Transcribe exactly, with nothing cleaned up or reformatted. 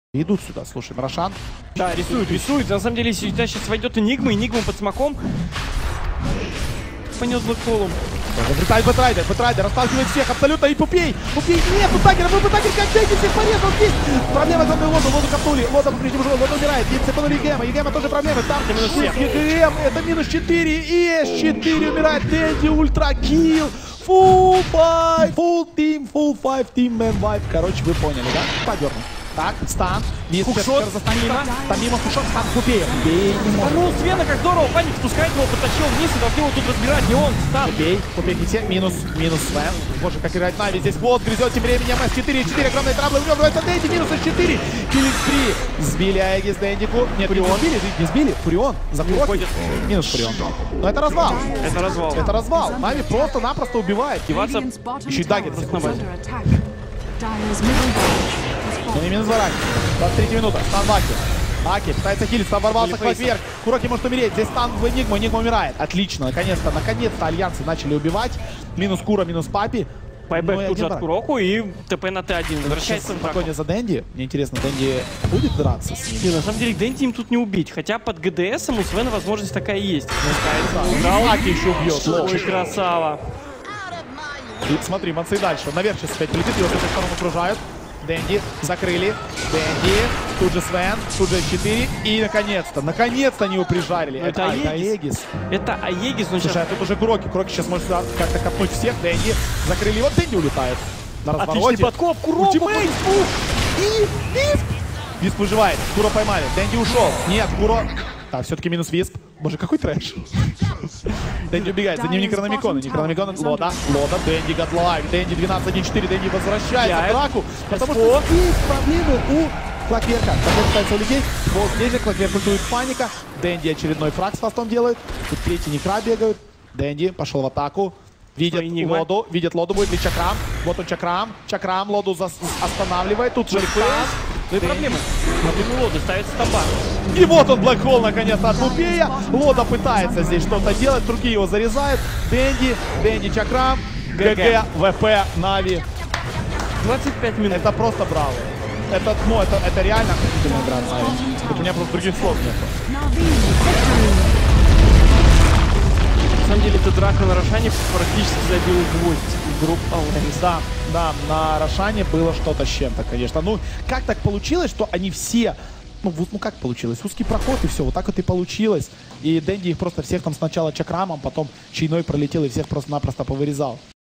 Идут сюда, слушай, Рошан. Да, рисуют, рисуют. На самом деле, сюда сейчас войдет Энигма, Энигма под смоком. Понес блэкхолом. Вылетает Бэтрайдер, Бэтрайдер расталкивает всех абсолютно, и Пупей, Пупей, нет, тут Тагер, был Тагер, как Дэйги всех порезал здесь. Проблема с Лоду, Лоду копнули, Лода по прежнему живу, Лода умирает, и цепанули Егема, Егема тоже проблемы, там минус Егем, это минус четыре, и эс четыре умирает, Дэнди, ультракилл, фулл файв, фулл тим, фулл файв, тим, мэн вайп, короче, вы поняли, да? Подернул. Так, стан, Хукшот, мимо. Там мимо Хукшот, стан Пупея. Бей, не может. Ну, Свена, как здорово, Паник спускает его, потащил вниз и должны его тут разбирать, не он, стан. Пупей, Пупей хите, минус, минус Свен. Боже, как играет Нави, здесь вот грызет тем временем эс четыре, четыре огромные траблы, врывается Дэнди, минус эс четыре, киллинг три. Сбили Аегис Дэндику, нет, Фурион. не сбили, не сбили, Фурион, заходит, минус Фурион. Но это развал. Это развал. Это развал, Нави просто-напросто убивает. Деваться. Еще и Даггер Просто на базе. Ну не минус ворак. двадцать третья минута. Стан Баки. Баки пытается хилить, стан ворвался к вверх. Куроки может умереть. Здесь стан в Энигму. Энигма умирает. Отлично. Наконец-то. Наконец-то альянсы начали убивать. Минус Кура, минус Папи. Байбек тут же от Куроку и ТП на Т один. Возвращается в погоня за Дэнди. Мне интересно, Дэнди будет драться с ним? И на самом деле Дэнди им тут не убить. Хотя под ГДСом у Свена возможность такая есть. Да, Лаки еще убьет. Ой, красава. И смотри, Мансы дальше. Наверх сейчас опять полетит. Его с этой стороны окружают. Дэнди закрыли. Дэнди. Тут же Свен. Тут же четыре. И наконец-то, наконец-то они его прижарили. Это, это, Аегис. это Аегис. Это Аегис, но Слушай, сейчас... а тут уже Куроки. Куроки сейчас может как-то копнуть всех. Дэнди. Закрыли его. Дэнди улетает. На развороте. Отличный подкоп. Куроку. Ультимейт. И Висп. Висп выживает. Куро поймали. Дэнди ушел. Нет, Куро... Так, все-таки минус Висп. Боже, какой трэш. Дэнди убегает. За ним Некрономикон. Некрономикон. Лода. Лода. Дэнди годлайв. Дэнди двенадцать один четыре. Дэнди возвращается в драку. Потому что здесь проблемы у Клокверка. Клокверк пытается улететь. Вот здесь же Клокверк ультует Паника. Дэнди очередной фраг с фастом делает. Тут третий Некра бегают. Дэнди пошел в атаку. Видит Лоду. Видит Лоду. Будет ли Чакрам? Вот он Чакрам. Чакрам Лоду останавливает. Тут же Рифас. Ну и проблемы. Проблемы Лоды ставится таба. И вот он, Блэкхол, наконец-то от Пупея. Лода пытается здесь что-то делать, другие его зарезают. Дэнди, Дэнди Чакрам, ГГ, ВП, Нави. двадцать пять минут. Это просто браво. Это, ну, это, это реально охренительная игра, Нави. У меня просто других слов нет. На самом деле, эта драка на Рошане практически забила гвоздь в групп Алэнс. Да, да, на Рошане было что-то с чем-то, конечно. Ну, как так получилось, что они все... Ну, ну как получилось? Узкий проход и все, вот так вот и получилось. И Дэнди их просто всех там сначала Чакрамом, потом Чайной пролетел и всех просто-напросто повырезал.